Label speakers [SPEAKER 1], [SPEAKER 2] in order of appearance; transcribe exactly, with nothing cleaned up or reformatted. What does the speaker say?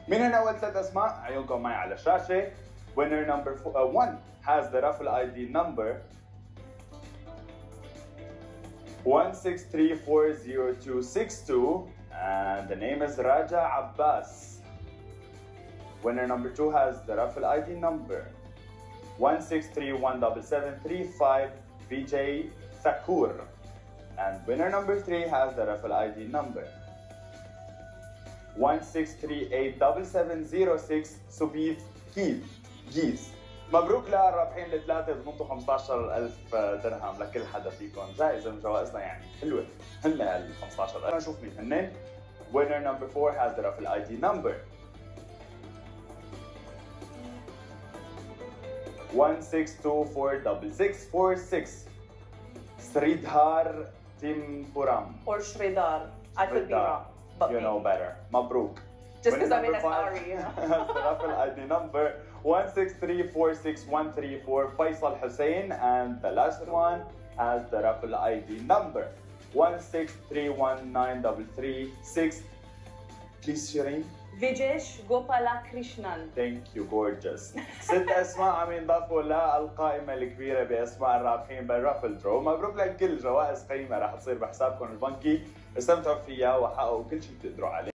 [SPEAKER 1] من هنا أول ثلاث أسماء عيونكم معي على الشاشة. Winner number four, uh, one has the Raffle I D number one six three four zero two six two and the name is Raja Abbas. Winner number two has the Raffle I D number one six three one seven seven three five V J Thakur. And winner number three has the Raffle I D number one six three eight seven seven zero six Subith Keith جيز. مبروك للرابحين الثلاثة، ضمنتوا خمسة عشر ألف درهم لكل حدا فيكم. جائزة من جوائزنا يعني حلوة. هن ال خمسة عشر ألف. نشوف مين هن. Winner number four has the Raffle I D number one six two four six six four six Sridhar Timpuram.
[SPEAKER 2] Or Shridhar. I could be wrong. But
[SPEAKER 1] you know better. مبروك.
[SPEAKER 2] Just because I'm in a hurry.
[SPEAKER 1] Has the Raffle I D number one six three four six one three four Faisal Hussein, and the last one has the Raffle I D number one six three one nine three three six. Please, Shireen.
[SPEAKER 2] Vijesh Gopala Krishnan.
[SPEAKER 1] Thank you, gorgeous. ست أسماء عم ينضافوا للقائمة الكبيرة بأسماء الرابحين بالرافل درو. مبروك لكل جوائز قيمة رح تصير بحسابكم البنكي. استمتعوا فيها وحققوا كل شيء بتقدروا عليه.